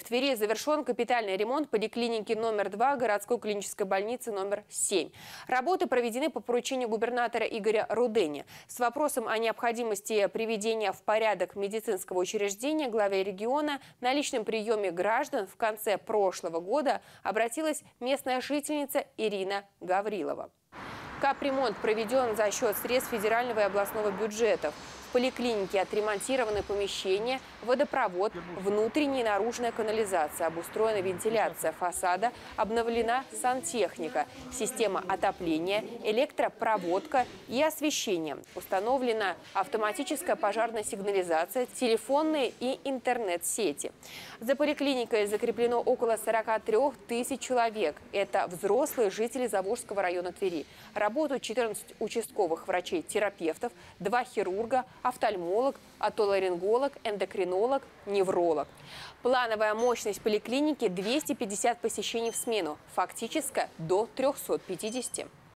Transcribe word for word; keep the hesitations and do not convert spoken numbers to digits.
Твери завершен капитальный ремонт поликлиники номер два городской клинической больницы номер семь. Работы проведены по поручению губернатора Игоря Рудени. С вопросом о необходимости приведения в порядок медицинского учреждения главе региона на личном приеме граждан в конце прошлого года обратилась местная жительница Ирина Гаврилова. Капремонт проведен за счет средств федерального и областного бюджетов. В поликлинике отремонтированы помещения, водопровод, внутренняя и наружная канализация, обустроена вентиляция фасада, обновлена сантехника, система отопления, электропроводка и освещение. Установлена автоматическая пожарная сигнализация, телефонные и интернет-сети. За поликлиникой закреплено около сорока трёх тысяч человек. Это взрослые жители Заволжского района Твери. Работают четырнадцать участковых врачей-терапевтов, два хирурга, офтальмолог, отоларинголог, эндокринолог, невролог. Плановая мощность поликлиники – двести пятьдесят посещений в смену, фактически до трёхсот пятидесяти.